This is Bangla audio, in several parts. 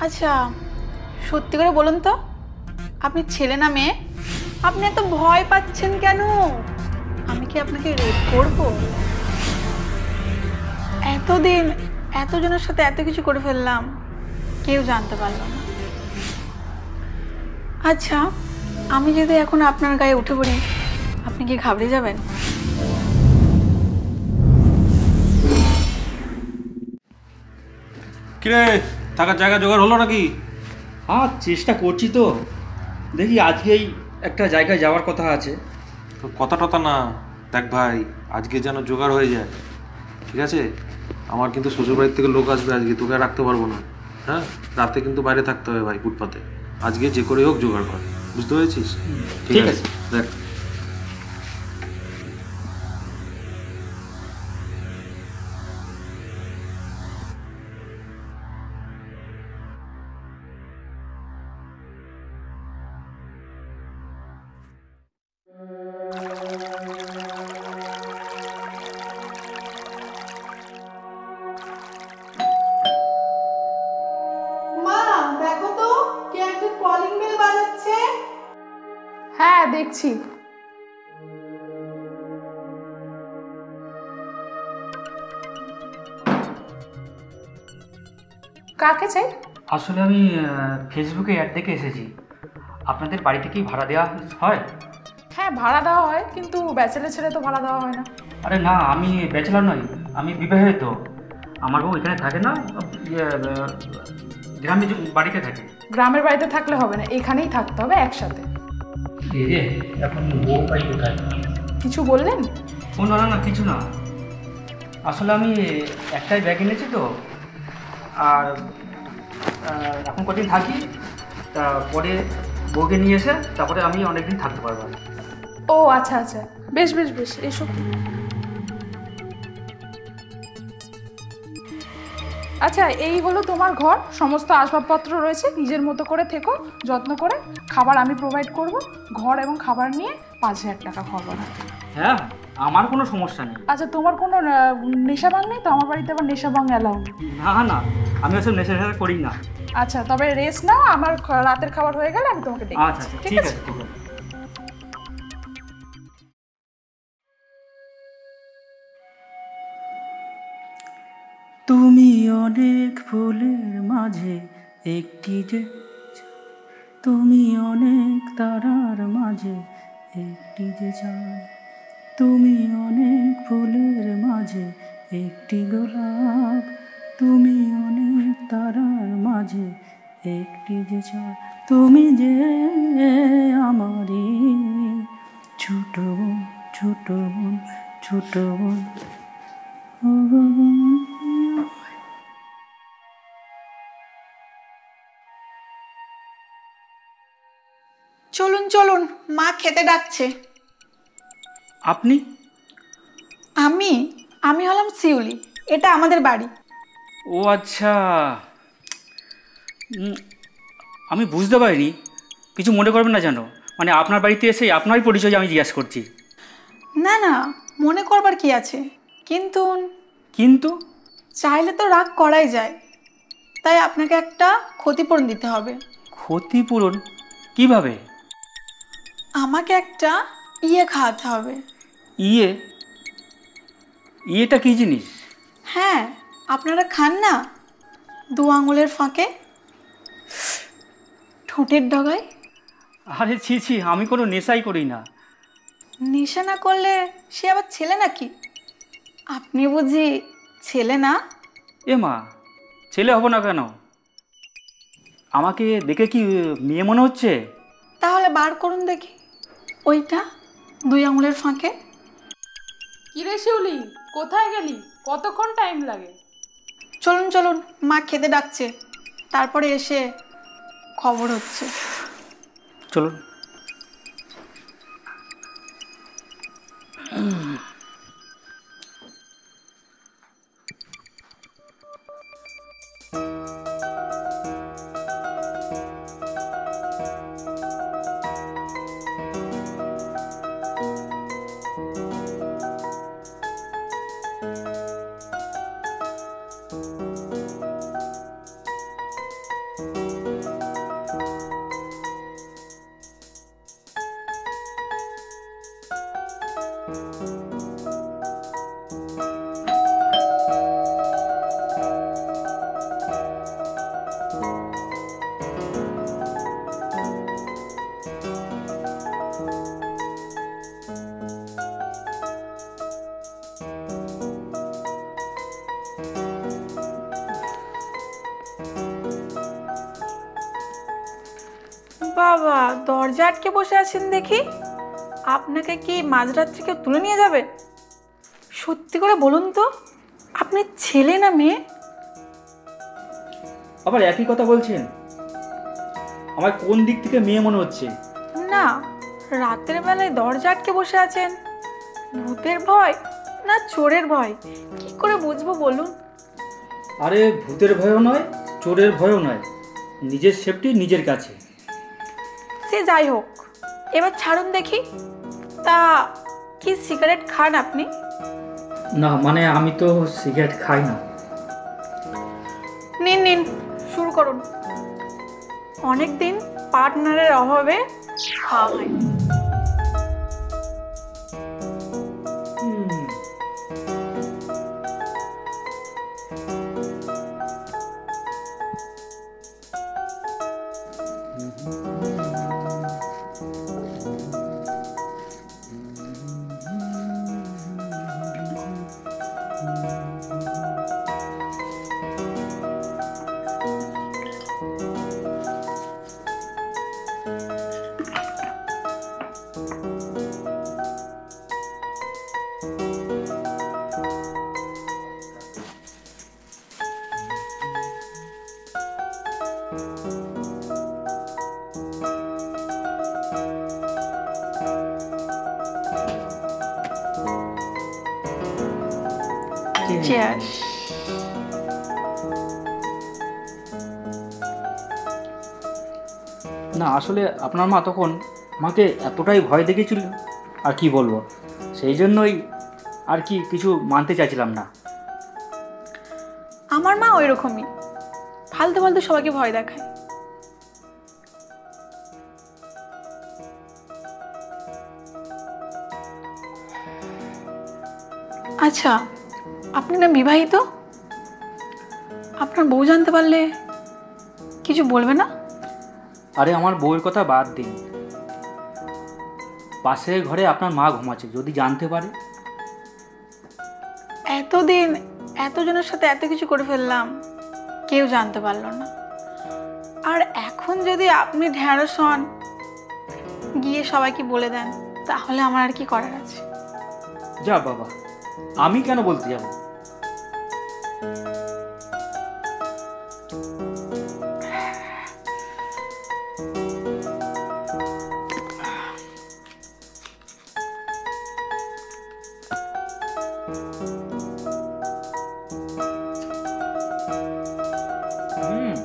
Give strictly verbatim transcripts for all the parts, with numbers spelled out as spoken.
আচ্ছা সত্যি করে বলুন তো, আপনি ছেলে না মেয়ে? আপনি এত ভয় পাচ্ছেন কেন? আমি কি আপনাকে রেপ করব? এতদিন এতজনের সাথে এত কিছু করে ফেললাম, কেউ জানতে পারলো না। আচ্ছা আমি যদি এখন আপনার গায়ে উঠে পড়ি, আপনি কি ঘাবড়ে যাবেন? কিরে, থাকার জায়গা জোগাড় হলো নাকি? হ্যাঁ চেষ্টা করছি তো, দেখি আজকেই একটা জায়গায় যাওয়ার কথা আছে। তো কথা টথা না, দেখ ভাই আজকে যেন জোগাড় হয়ে যায়, ঠিক আছে? আমার কিন্তু শ্বশুরবাড়ির থেকে লোক আসবে আজকে, তোকে আর রাখতে পারবো না। হ্যাঁ, রাতে কিন্তু বাইরে থাকতে হবে ভাই, ফুটপাতে। আজকে যে করে হোক জোগাড় কর, বুঝতে পেরেছিস? ঠিক আছে দেখ। মা দেখো তো, কে একটা কলিং বেল বাজাচ্ছে। হ্যাঁ দেখছি। কাকে চাই? আসলে আমি ফেসবুকে অ্যাড দেখে এসেছি, আপনাদের বাড়িতে কি ভাড়া দেওয়া হয়? হ্যাঁ ভাড়া দেওয়া হয়, কিন্তু ব্যাচেলার ছেলে তো ভাড়া দেওয়া হয় না। আরে না, আমি ব্যাচেলার নই, আমি বিবাহিত। আমার বউ এখানে থাকে না, ইয়ে, আহ, গ্রামে যে বাড়িতে থাকে। গ্রামের বাড়িতে থাকলে হবে না, এখানেই থাকতে হবে একসাথে। এখন বউ পাই কোথায়? কিছু বললেন? ও না না না কিছু না, আসলে আমি একটাই ব্যাগ এনেছি তো, আর আহ, এখন কদিন থাকি, তারপরে বউকে নিয়ে এসে তারপরে আমি অনেকদিন থাকতে পারবো। ও আচ্ছা আচ্ছা, বেশ বেশ বেশ এসো। আচ্ছা এই হলো তোমার ঘর, সমস্ত আসবাবপত্র রয়েছে, নিজের মতো করে থেকো, যত্ন করে। খাবার আমি প্রোভাইড করব, ঘর এবং খাবার নিয়ে পাঁচ হাজার টাকা খরচ। হ্যাঁ আমার কোনো সমস্যা নেই। আচ্ছা তোমার কোনো নেশা ভাঙ নেই তো? আমার বাড়িতে আবার নেশা ভাঙ অ্যালাউ না না, আমি ওসব নেশা নেশা করি না। আচ্ছা তবে রেস্ট নাও, আমার রাতের খাবার হয়ে গেলে আমি তোমাকে দেখি। আচ্ছা আচ্ছা ঠিক আছে ঠিক আছে। তুমি অনেক ফুলের মাঝে একটি যে, তুমি অনেক তারার মাঝে একটি যে চাঁদ, তুমি অনেক ফুলের মাঝে একটি গোলাপ, তুমি অনেক তারার মাঝে একটি যে চাঁদ, তুমি যে আমারই ছোট বোন ছোট বোন ছোট বোন। চলুন চলুন, মা খেতে ডাকছে। আপনি? আমি আমি হলাম শিউলি, এটা আমাদের বাড়ি। ও আচ্ছা, আমি বুঝতে পারিনি, কিছু মনে করবেন না যেন, মানে আপনার বাড়িতে এসে আপনারই পরিচয় আমি জিজ্ঞাসা করছি। না না, মনে করবার কি আছে, কিন্তু কিন্তু চাইলে তো রাগ করাই যায়, তাই আপনাকে একটা ক্ষতিপূরণ দিতে হবে। ক্ষতিপূরণ কিভাবে? আমাকে একটা ইয়ে খাওয়াতে হবে। ইয়ে? ইয়েটা কি জিনিস? হ্যাঁ, আপনারা খান না দু আঙুলের ফাঁকে, ঠোঁটের ডগায়? আরে ছি ছি, আমি কোনো নেশাই করি না। নেশা না করলে সে আবার ছেলে নাকি? আপনি বুঝি ছেলে না? এ মা, ছেলে হব না কেন? আমাকে দেখে কি মেয়ে মনে হচ্ছে? তাহলে বার করুন দেখি ওইটা দুই আঙুলের ফাঁকে। কিরে শিউলি, কোথায় গেলি? কতক্ষণ টাইম লাগে? চলুন চলুন, মা খেতে ডাকছে, তারপরে এসে খবর হচ্ছে। চলুন। বাবা, দরজা আটকে বসে আছেন দেখি। আপনাকে কি মাঝরাত্রি কেউ তুলে নিয়ে যাবে? সত্যি করে বলুন তো, আপনি ছেলে না মেয়ে? আবার একই কথা বলছেন? আমার কোন দিক থেকে মেয়ে মনে হচ্ছে? না, রাতের বেলায় দরজা আটকে বসে আছেন। ভূতের ভয় না চোরের ভয়, কি করে বুঝবো বলুন? আরে ভূতের ভয়ও নয়, চোরের ভয়ও নয়, নিজের সেফটি নিজের কাছে। সে যাই হোক, এবার ছাড়ুন দেখি। তা কি সিগারেট খান আপনি? না মানে আমি তো সিগারেট খাই না। নিন নিন, শুরু করুন। অনেকদিন পার্টনারের অভাবে খাওয়া হয়নি। হুম, Cheers. না আসলে আপনার মা তখন আমাকে এতটাই ভয় দেখিয়েছিল, আর কি বলবো, সেই জন্যই আর কি কিছু মানতে চাইছিলাম না। আমার মা ওই রকমই, ফালতু ফালতু সবাইকে ভয় দেখায়। আচ্ছা, আপনি না বিবাহিত? আপনার বউ জানতে পারলে কিছু বলবে না? আরে আমার বউয়ের কথা বাদ দিন, পাশের ঘরে আপনার মা ঘুমাচ্ছে, যদি জানতে পারে? এতদিন এতজনের সাথে এত কিছু করে ফেললাম, কেউ জানতে পারলো না। আর এখন যদি আপনি ঢ্যাঁড়স হন, গিয়ে সবাইকে বলে দেন, তাহলে আমার আর কি করার আছে? যা বাবা, আমি কেন বলতে যাব? হুম,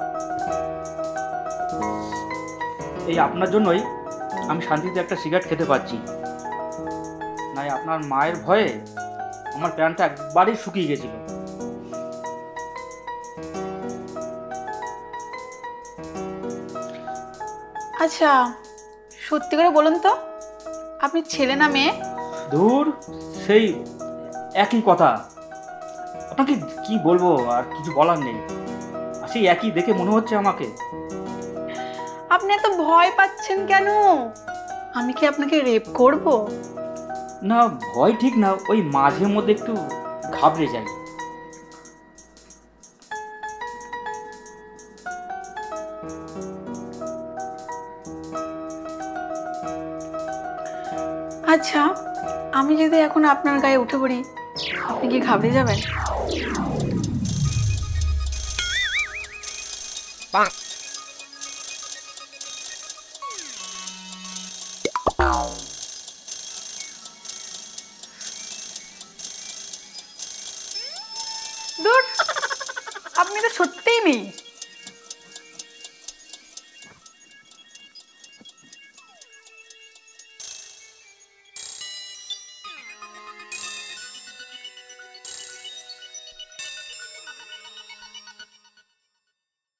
এই আপনার জন্যই আমি শান্তিতে একটা সিগারেট খেতে পারছি, নাই আপনার মায়ের ভয়ে আমার প্যান্টটা একবারই শুকিয়ে গেছিল। আচ্ছা, সত্যি করে বলুন তো, আপনি ছেলে না মেয়ে? দূর, সেই একই কথা, আপনাকে কি বলবো, আর কিছু বলার নেই, আর সেই একই দেখে মনে হচ্ছে আমাকে। আপনি এত ভয় পাচ্ছেন কেন? আমি কি আপনাকে রেপ করব? না ভয় ঠিক না, ওই মাঝে মধ্যে একটু ঘাবড়ে যাই। আচ্ছা, আমি যদি এখন আপনার গায়ে উঠে পড়ি, আপনি কি ঘাবড়ে যাবেন? দূর, আপনি তো সত্যিই নেই।